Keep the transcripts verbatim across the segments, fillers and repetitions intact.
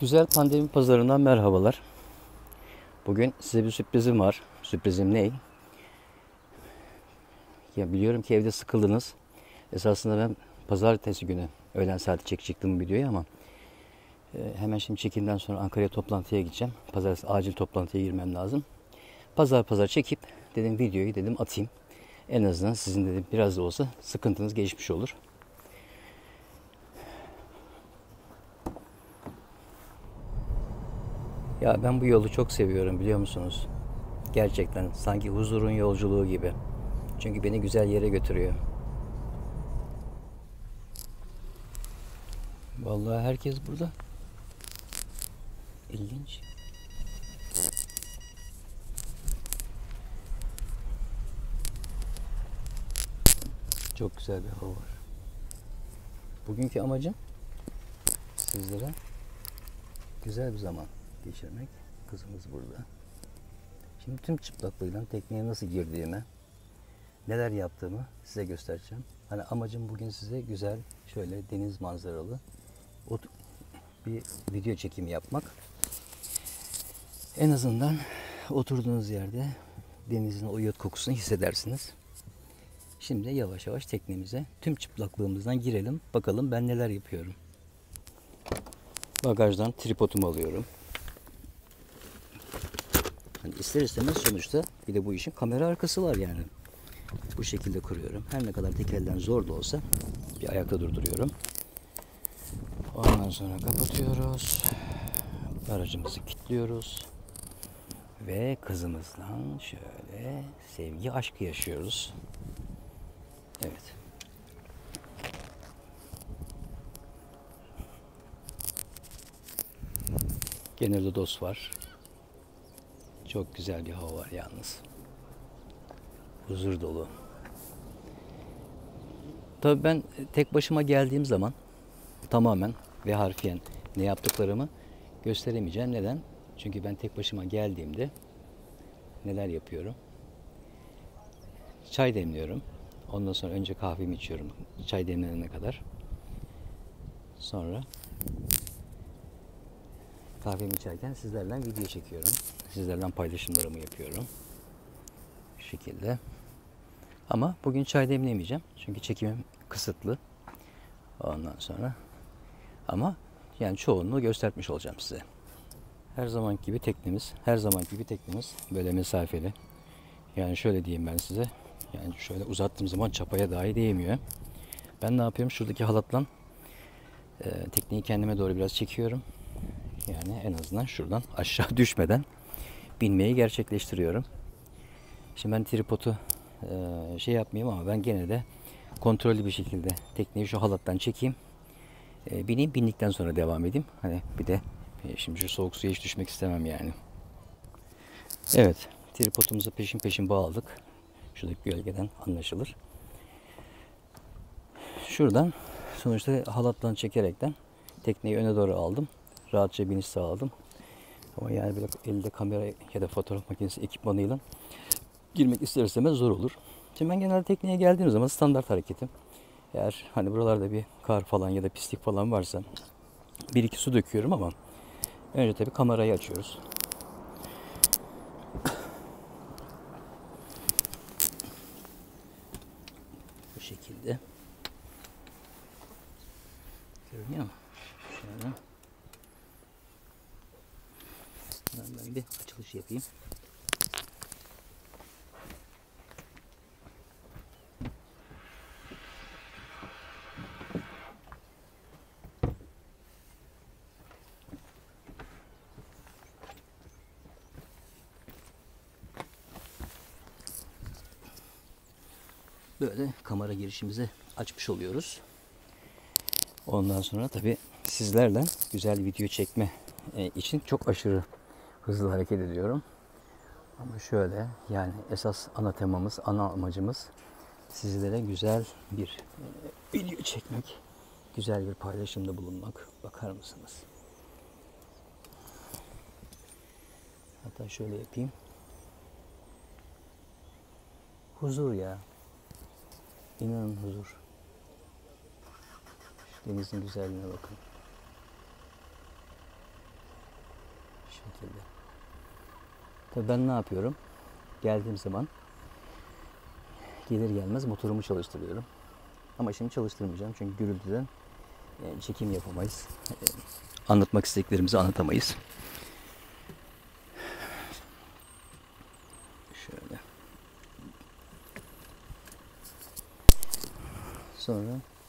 Güzel Pandemi Pazarından merhabalar. Bugün size bir sürprizim var. Sürprizim ne? Ya biliyorum ki evde sıkıldınız. Esasında ben pazartesi günü öğlen saati çekecektim bu videoyu ama e, hemen şimdi çekimden sonra Ankara'ya toplantıya gideceğim. Pazartesi acil toplantıya girmem lazım. Pazar pazar çekip dedim videoyu dedim atayım. En azından sizin dedim biraz da olsa sıkıntınız geçmiş olur. Ya ben bu yolu çok seviyorum biliyor musunuz? Gerçekten sanki huzurun yolculuğu gibi. Çünkü beni güzel yere götürüyor. Vallahi herkes burada. İlginç. Çok güzel bir hava var. Bugünkü amacım sizlere güzel bir zaman geçirmek. Kızımız burada. Şimdi tüm çıplaklığıyla tekneye nasıl girdiğimi, neler yaptığımı size göstereceğim. Hani amacım bugün size güzel, şöyle deniz manzaralı bir video çekimi yapmak. En azından oturduğunuz yerde denizin o iyot kokusunu hissedersiniz. Şimdi yavaş yavaş teknemize tüm çıplaklığımızdan girelim. Bakalım ben neler yapıyorum. Bagajdan tripodumu alıyorum. Hani ister istemez sonuçta bir de bu işin kamera arkası var yani. Bu şekilde kuruyorum. Her ne kadar tek elden zor da olsa bir ayakta durduruyorum. Ondan sonra kapatıyoruz. Aracımızı kilitliyoruz. Ve kızımızla şöyle sevgi aşkı yaşıyoruz. Evet. Genelde dost var. Çok güzel bir hava var yalnız. Huzur dolu. Tabii ben tek başıma geldiğim zaman tamamen ve harfiyen ne yaptıklarımı gösteremeyeceğim. Neden? Çünkü ben tek başıma geldiğimde neler yapıyorum? Çay demliyorum. Ondan sonra önce kahvemi içiyorum. Çay demlenene kadar. Sonra kahvemi içerken sizlerle video çekiyorum. Sizlerle paylaşımlarımı yapıyorum. Bu şekilde. Ama bugün çay demlemeyeceğim. Çünkü çekimim kısıtlı. Ondan sonra. Ama yani çoğunluğu göstermiş olacağım size. Her zaman gibi teknemiz, her zaman gibi teknemiz böyle mesafeli. Yani şöyle diyeyim ben size. Yani şöyle uzattığım zaman çapaya dahi değmiyor. Ben ne yapıyorum? Şuradaki halatla e, tekneyi kendime doğru biraz çekiyorum. Yani en azından şuradan aşağı düşmeden binmeyi gerçekleştiriyorum. Şimdi ben tripodu e, şey yapmayayım ama ben gene de kontrollü bir şekilde tekneyi şu halattan çekeyim. E, bineyim, bindikten sonra devam edeyim. Hani bir de e, şimdi şu soğuk suya hiç düşmek istemem yani. Evet, tripodumuzu peşin peşin bağladık. Şuradaki gölgeden anlaşılır. Şuradan sonuçta halattan çekerekten tekneyi öne doğru aldım. Rahatça biniş sağladım. Ama yani böyle elde kamera ya da fotoğraf makinesi ekipmanıyla girmek ister istemez zor olur. Şimdi ben genelde tekneye geldiğim zaman standart hareketim. Eğer hani buralarda bir kar falan ya da pislik falan varsa bir iki su döküyorum ama önce tabii kamerayı açıyoruz. Bu şekilde. Görünüyor mu? Şöyle. Ben bir açılış yapayım. Böyle kamera girişimizi açmış oluyoruz. Ondan sonra tabii sizlerle güzel video çekme için çok aşırı hızlı hareket ediyorum. Ama şöyle yani esas ana temamız, ana amacımız sizlere güzel bir video çekmek, güzel bir paylaşımda bulunmak. Bakar mısınız? Hatta şöyle yapayım. Huzur ya. İnanın huzur. Denizin güzelliğine bakın. şekilde. Tabii ben ne yapıyorum? Geldiğim zaman gelir gelmez motorumu çalıştırıyorum. Ama şimdi çalıştırmayacağım çünkü gürültüden yani çekim yapamayız. Anlatmak istediklerimizi anlatamayız. Şöyle. Sonra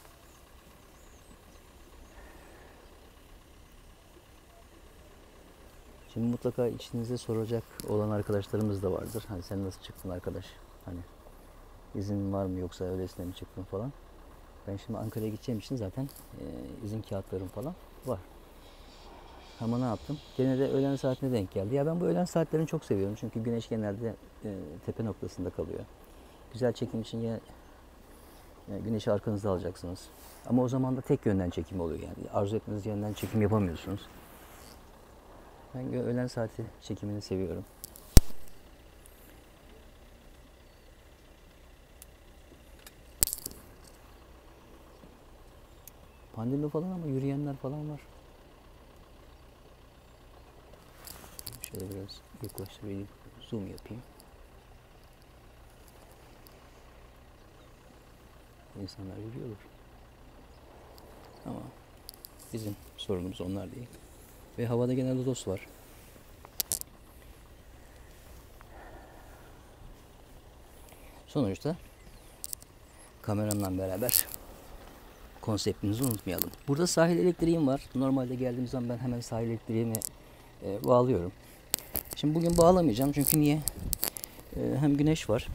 şimdi mutlaka içinizde soracak olan arkadaşlarımız da vardır. Hani sen nasıl çıktın arkadaş? Hani izin var mı yoksa öylesine mi çıktın falan. Ben şimdi Ankara'ya gideceğim için zaten e, izin kağıtlarım falan var. Ama ne yaptım? Gene de öğlen saatine denk geldi. Ya ben bu öğlen saatlerini çok seviyorum. Çünkü güneş genelde e, tepe noktasında kalıyor. Güzel çekim için ya, ya güneşi arkanızda alacaksınız. Ama o zaman da tek yönden çekim oluyor yani. Arzu ettiğiniz yönden çekim yapamıyorsunuz. Ben öğlen saati çekimini seviyorum. Pandemi falan ama yürüyenler falan var. Şöyle biraz yaklaştırayım, zoom yapayım. İnsanlar yürüyorlar. Ama bizim sorunumuz onlar değil. Ve havada genelde toz var. Sonuçta kameramla beraber konseptimizi unutmayalım. Burada sahil elektriğim var. Normalde geldiğim zaman ben hemen sahil elektriğimi e, bağlıyorum. Şimdi bugün bağlamayacağım çünkü niye? E, hem güneş var.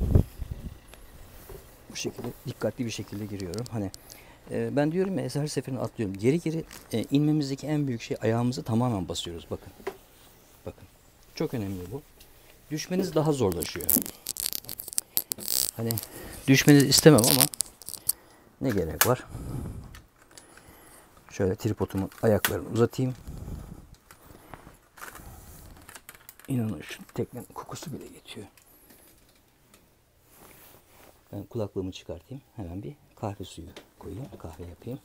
Bu şekilde dikkatli bir şekilde giriyorum. Hani e, ben diyorum ya her seferinde atlıyorum. Geri geri e, inmemizdeki en büyük şey ayağımızı tamamen basıyoruz. Bakın. Bakın. Çok önemli bu. Düşmeniz daha zorlaşıyor. Hani düşmenizi istemem ama ne gerek var? Şöyle tripodumun ayaklarını uzatayım. İnanın şu teknenin kokusu bile geçiyor. Ben kulaklığımı çıkartayım. Hemen bir kahve suyu koyayım. Kahve yapayım.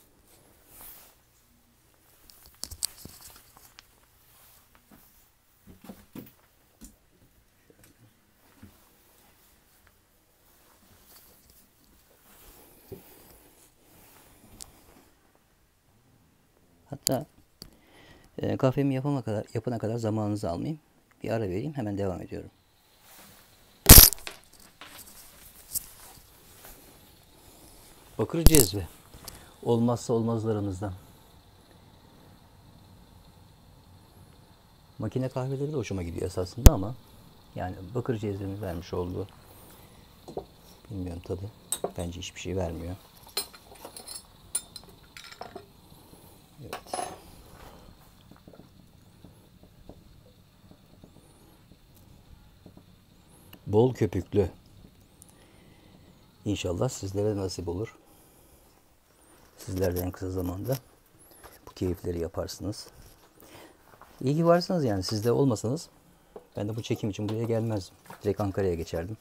Hatta e, kahvemi yapana kadar, yapana kadar zamanınızı almayayım. Bir ara vereyim. Hemen devam ediyorum. Bakır cezve. Olmazsa olmazlarımızdan. Makine kahveleri de hoşuma gidiyor esasında ama yani bakır cezvenin vermiş olduğu bilmiyorum tadı. Bence hiçbir şey vermiyor. Evet. Bol köpüklü. İnşallah sizlere nasip olur. Sizler de en kısa zamanda bu keyifleri yaparsınız. İyi ki varsınız yani. Siz de olmasanız ben de bu çekim için buraya gelmezdim. Direkt Ankara'ya geçerdim.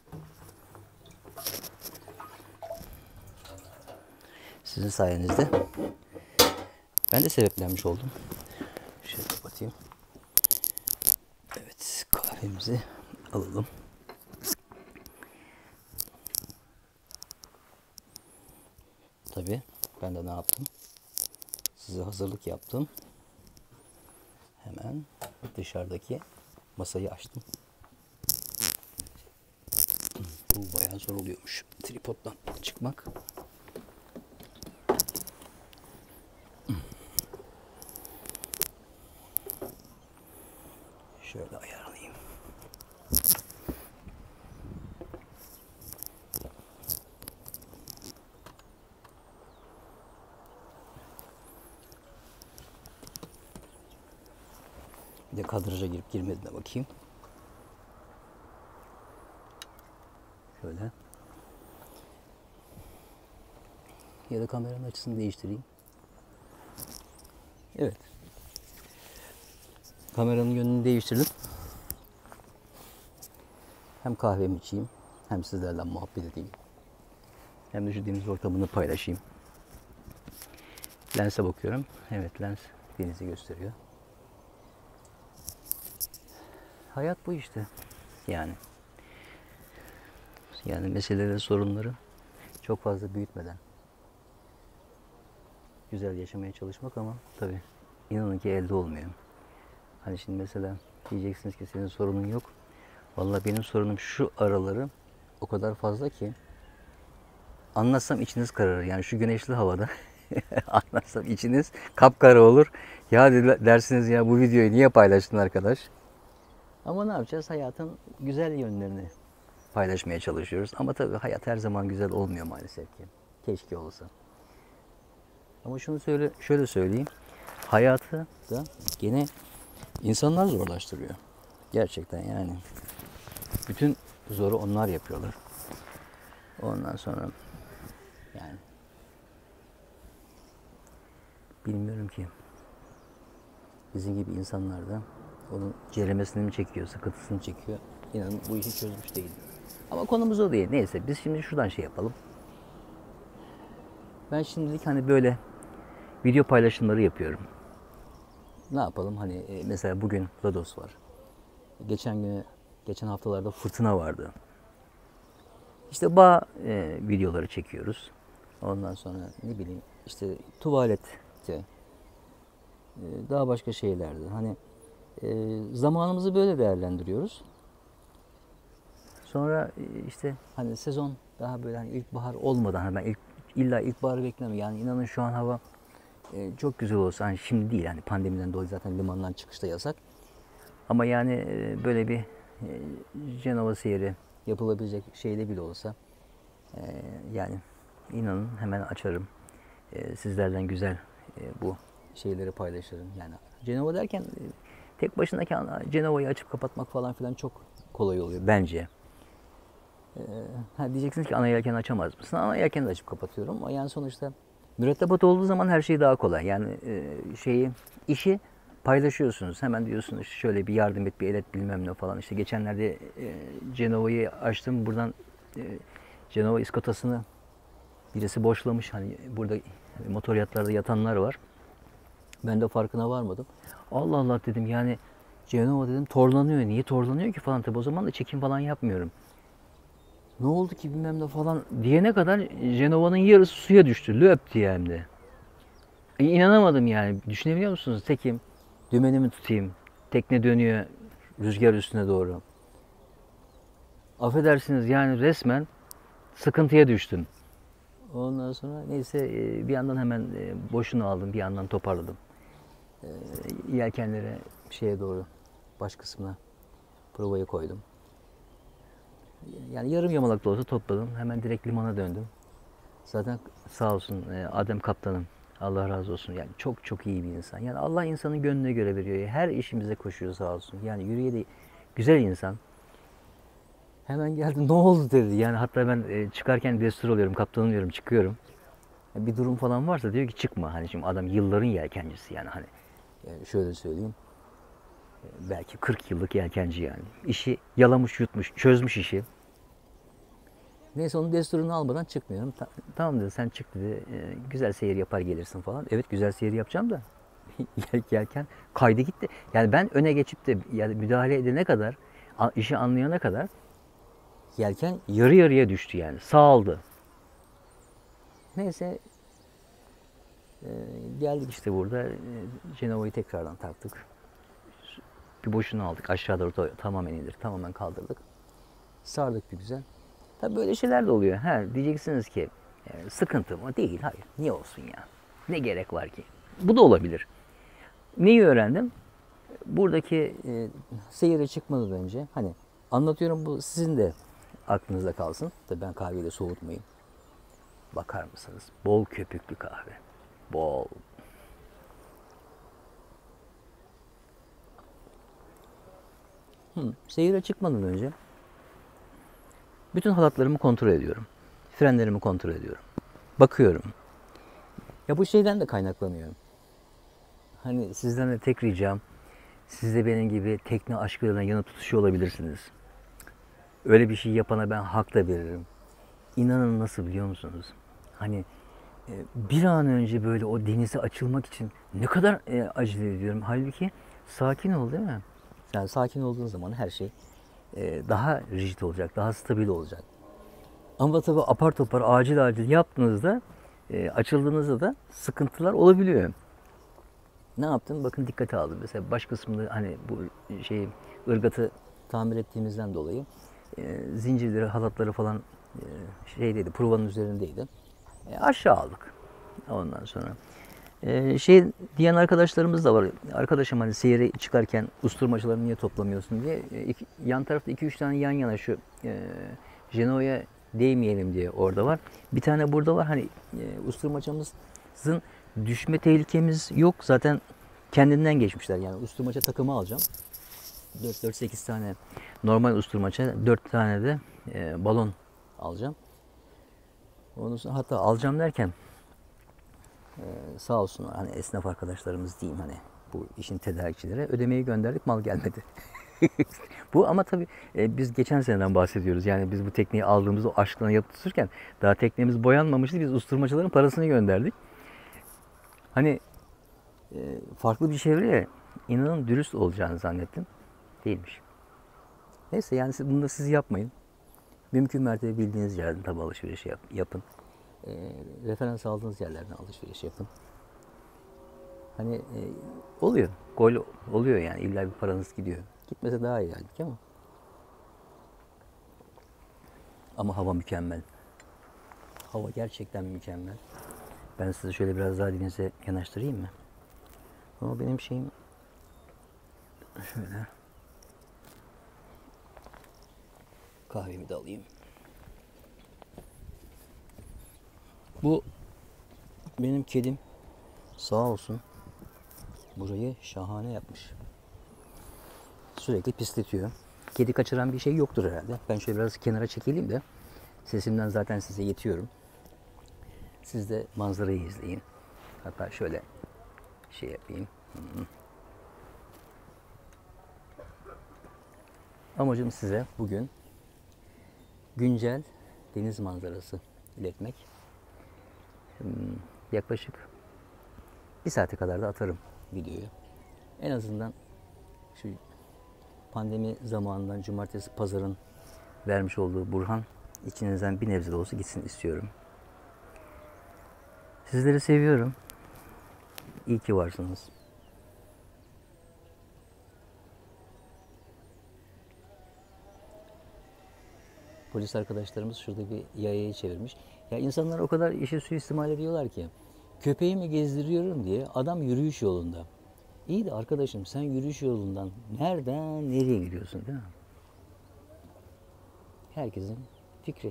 Sizin sayenizde ben de sebeplenmiş oldum. Şöyle kapatayım. Evet, kahvemizi alalım. Tabii ben de ne yaptım? Size hazırlık yaptım. Hemen dışarıdaki masayı açtım. Bu bayağı zor oluyormuş tripoddan çıkmak. Şöyle ayarlayayım. Bir de kadraja girip girmediğine bakayım. Şöyle. Ya da kameranın açısını değiştireyim. Evet. Kameranın yönünü değiştirdim. Hem kahvemi içeyim, hem sizlerle muhabbet edeyim. Hem de şu deniz ortamını paylaşayım. Lense bakıyorum. Evet, lens denizi gösteriyor. hayat bu işte. Yani. Yani meseleleri, sorunları çok fazla büyütmeden güzel yaşamaya çalışmak ama tabii inanın ki elde olmuyor. Hani şimdi mesela diyeceksiniz ki senin sorunun yok. Vallahi benim sorunum şu araları o kadar fazla ki anlatsam içiniz kararır. Yani şu güneşli havada anlatsam içiniz kapkara olur. Ya dersiniz ya bu videoyu niye paylaştın arkadaş? Ama ne yapacağız? Hayatın güzel yönlerini paylaşmaya çalışıyoruz. Ama tabii hayat her zaman güzel olmuyor maalesef ki. Keşke olsa. Ama şunu söyle, şöyle söyleyeyim. Hayatı da gene insanlar zorlaştırıyor. Gerçekten yani. Bütün zoru onlar yapıyorlar. Ondan sonra yani bilmiyorum ki bizim gibi insanlar da onun ceremesini mi çekiyor, sıkıntısını çekiyor. İnanın bu işi çözmüş değil. Ama konumuz o değil. Neyse biz şimdi şuradan şey yapalım. Ben şimdilik hani böyle video paylaşımları yapıyorum. Ne yapalım? Hani mesela bugün Lodos var. Geçen gün, geçen haftalarda fırtına vardı. İşte bağ e, videoları çekiyoruz. Ondan sonra ne bileyim işte tuvalette, e, daha başka şeylerde. Hani e, zamanımızı böyle değerlendiriyoruz. Sonra e, işte hani sezon daha böyle hani ilkbahar olmadan hani ben ilk, illa ilkbaharı beklemiyorum. Yani inanın şu an hava e, çok güzel olsa hani şimdi değil hani pandemiden dolayı zaten limandan çıkışta yasak. Ama yani e, böyle bir e, Cenova seyri yapılabilecek şeyde bile olsa e, yani inanın hemen açarım. E, sizlerden güzel e, bu şeyleri paylaşırım. Yani Cenova derken e, tek başınaki Cenova'yı açıp kapatmak falan filan çok kolay oluyor bence. E, ha, diyeceksiniz ki ana yelken açamaz mısın? Ana yelken de açıp kapatıyorum. Ama yani sonuçta mürettebat olduğu zaman her şey daha kolay. Yani e, şeyi işi paylaşıyorsunuz. Hemen diyorsunuz şöyle bir yardım et, bir el et bilmem ne falan. İşte geçenlerde e, Cenova'yı açtım. Buradan e, Cenova iskotasını birisi boşlamış. Hani burada motor yatlarda yatanlar var. Ben de farkına varmadım. Allah Allah dedim yani Cenova dedim torlanıyor. Niye torlanıyor ki falan. Tabi o zaman da çekim falan yapmıyorum. Ne oldu ki bilmem ne falan diyene kadar Cenova'nın yarısı suya düştü. Löp diye hem de. E, inanamadım yani. Düşünebiliyor musunuz? Tekim. Dümenimi tutayım. Tekne dönüyor rüzgar üstüne doğru. Affedersiniz yani resmen sıkıntıya düştüm. Ondan sonra neyse bir yandan hemen boşunu aldım, bir yandan toparladım. Yelkenlere şeye doğru baş kısmına provayı koydum. Yani yarım yamalak da olsa topladım. Hemen direkt limana döndüm. Zaten sağ olsun Adem kaptanım. Allah razı olsun. Yani çok çok iyi bir insan. Yani Allah insanın gönlüne göre veriyor. Her işimize koşuyor sağ olsun. Yani yüreği de güzel insan. Hemen geldi ne oldu dedi. Yani hatta ben çıkarken destur oluyorum. Kaptanım diyorum çıkıyorum. Bir durum falan varsa diyor ki çıkma. Hani şimdi adam yılların yelkencisi yani hani şöyle söyleyeyim. Belki kırk yıllık yelkenci yani. İşi yalamış yutmuş, çözmüş işi. Neyse onun desturunu almadan çıkmıyorum. Ta- tamam dedi sen çık dedi. E, güzel seyir yapar gelirsin falan. Evet güzel seyir yapacağım da yelken kaydı gitti. Yani ben öne geçip de yani müdahale edene kadar, işi anlayana kadar yelken yarı yarıya düştü yani. Sağıldı. Neyse e, geldik işte burada. E, Cenova'yı tekrardan taktık. Bir boşunu aldık. Aşağı doğru tamamen indirdik. Tamamen kaldırdık. Sardık bir güzel. Tabii böyle şeyler de oluyor. Ha, diyeceksiniz ki e, sıkıntı mı? Değil. Hayır. Niye olsun ya? Ne gerek var ki? Bu da olabilir. Neyi öğrendim? Buradaki e, seyire çıkmadan önce hani anlatıyorum bu sizin de aklınızda kalsın. Tabii ben kahveyi de soğutmayayım. Bakar mısınız? Bol köpüklü kahve. Bol. Hı, seyire çıkmadan önce bütün halatlarımı kontrol ediyorum. Frenlerimi kontrol ediyorum. Bakıyorum. Ya bu şeyden de kaynaklanıyor. Hani sizden de tek ricam, siz de benim gibi tekne aşklarına yana tutuşuyor olabilirsiniz. Öyle bir şey yapana ben hak da veririm. İnanın nasıl biliyor musunuz? Hani e, bir an önce böyle o denize açılmak için ne kadar e, acele ediyorum. Halbuki sakin ol değil mi? Yani sakin olduğun zaman her şey e, daha rigid olacak, daha stabil olacak. Ama tabii apar topar acil acil yaptığınızda, e, açıldığınızda da sıkıntılar olabiliyor. Ne yaptım? Bakın dikkate aldım. Mesela baş kısmında hani bu şey ırgatı tamir ettiğimizden dolayı e, zincirleri, halatları falan e, şeydeydi, provanın üzerindeydi. E, aşağı aldık. Ondan sonra e, şey diyen arkadaşlarımız da var. Arkadaşım hani seyre çıkarken usturmacıları niye toplamıyorsun diye. E, iki, yan tarafta iki üç tane yan yana şu e, Genoa'ya değmeyelim diye orada var. Bir tane burada var. Hani e, usturmacımızın düşme tehlikemiz yok. Zaten kendinden geçmişler. Yani usturmaça takımı alacağım. dört dört sekiz tane normal usturmaça, dört tane de e, balon alacağım. Ondan sonra hatta alacağım derken e, sağ olsunlar hani esnaf arkadaşlarımız diyeyim hani bu işin tedarikçilere ödemeyi gönderdik, mal gelmedi. Bu ama tabii e, biz geçen seneden bahsediyoruz. Yani biz bu tekneyi aldığımızda o aşkla yapıp tuturken daha teknemiz boyanmamıştı. Biz usturmacıların parasını gönderdik. Hani e, farklı bir çevreye inanın dürüst olacağını zannettim. Değilmiş. Neyse yani siz, bunu da siz yapmayın. Mümkün mertebe bildiğiniz yerden tabi alışveriş yap, yapın. E, referans aldığınız yerlerden alışveriş yapın. Hani e, oluyor. Gol oluyor yani. İlla bir paranız gidiyor. Gitmese daha iyi halbuki ama. Ama hava mükemmel. Hava gerçekten mükemmel. Ben size şöyle biraz daha denize yanaştırayım mı? Ama benim şeyim şöyle. Kahvemi de alayım. Bu benim kedim sağ olsun burayı şahane yapmış. Sürekli pisletiyor. Kedi kaçıran bir şey yoktur herhalde. Ben şöyle biraz kenara çekileyim de sesimden zaten size yetiyorum. Siz de manzarayı izleyin. Hatta şöyle şey yapayım. Amacım size bugün güncel deniz manzarası iletmek. Yaklaşık bir saate kadar da atarım videoyu. En azından şu pandemi zamanından cumartesi pazarın vermiş olduğu burhan içinizden bir nebze de olsa gitsin istiyorum. Sizleri seviyorum. İyi ki varsınız. Polis arkadaşlarımız şurada bir yayayı çevirmiş. Ya insanlar o kadar işi suistimal ediyorlar ki. Köpeğimi gezdiriyorum diye adam yürüyüş yolunda. İyi de arkadaşım sen yürüyüş yolundan nereden nereye gidiyorsun değil mi? Herkesin fikri.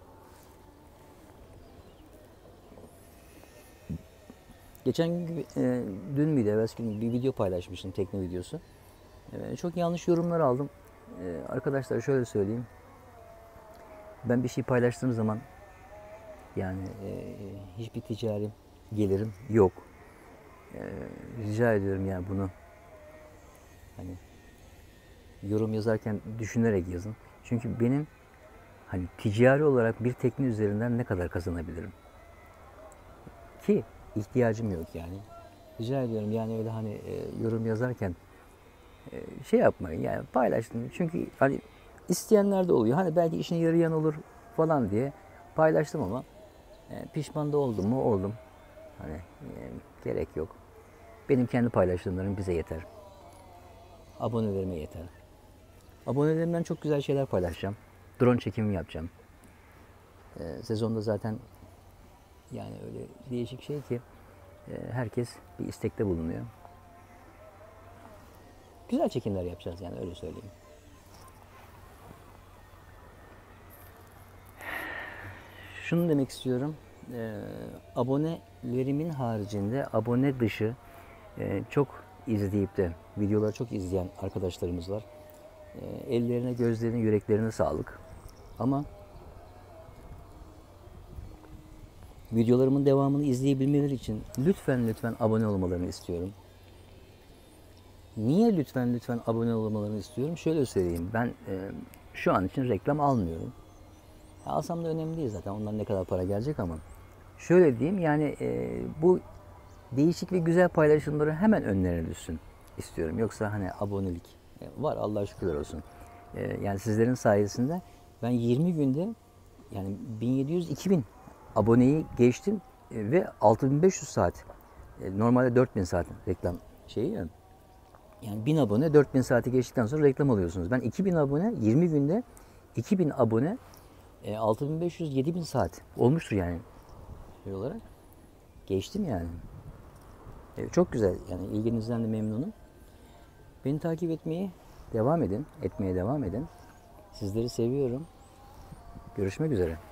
Geçen gün, e, dün müydü, evvelsi gün bir video paylaşmıştım, tekne videosu. E, çok yanlış yorumlar aldım. E, arkadaşlar şöyle söyleyeyim. Ben bir şey paylaştığım zaman yani e, hiçbir ticari gelirim yok. E, rica ediyorum yani bunu hani yorum yazarken düşünerek yazın. Çünkü benim hani ticari olarak bir tekne üzerinden ne kadar kazanabilirim? Ki ihtiyacım yok yani. Rica ediyorum yani öyle hani e, yorum yazarken e, şey yapmayın yani paylaştım. Çünkü hani isteyenler de oluyor. Hani belki işine yarayan olur falan diye paylaştım ama e, pişman da oldum mu oldum. Hani e, gerek yok. Benim kendi paylaştığımlarım bize yeter. Abonelerime yeter. Abonelerimden çok güzel şeyler paylaşacağım. Drone çekimi yapacağım. E, sezonda zaten yani öyle değişik şey ki e, herkes bir istekte bulunuyor. Güzel çekimler yapacağız yani öyle söyleyeyim. Şunu demek istiyorum. E, abonelerimin haricinde abone dışı e, çok izleyip de videoları çok izleyen arkadaşlarımız var. E, ellerine, gözlerine, yüreklerine sağlık. Ama videolarımın devamını izleyebilmeleri için lütfen lütfen abone olmalarını istiyorum. Niye lütfen lütfen abone olmalarını istiyorum? Şöyle söyleyeyim. Ben e, şu an için reklam almıyorum. Alsam da önemli değil zaten. Ondan ne kadar para gelecek ama. Şöyle diyeyim yani e, bu değişik ve güzel paylaşımları hemen önlerine düşsün istiyorum. Yoksa hani abonelik E, Var, Allah'a şükürler olsun. E, yani sizlerin sayesinde ben yirmi günde yani bin yedi yüz iki bin aboneyi geçtim e, ve altı bin beş yüz saat. E, normalde dört bin saat reklam şeyi ya. Yani bin abone dört bin saati geçtikten sonra reklam alıyorsunuz. Ben iki bin abone yirmi günde iki bin abone e, altı bin beş yüz yedi bin saat olmuştur yani şey olarak. Geçtim yani. E, çok güzel yani ilginizden de memnunum. Beni takip etmeyi devam edin. Etmeye devam edin. Sizleri seviyorum. Görüşmek üzere.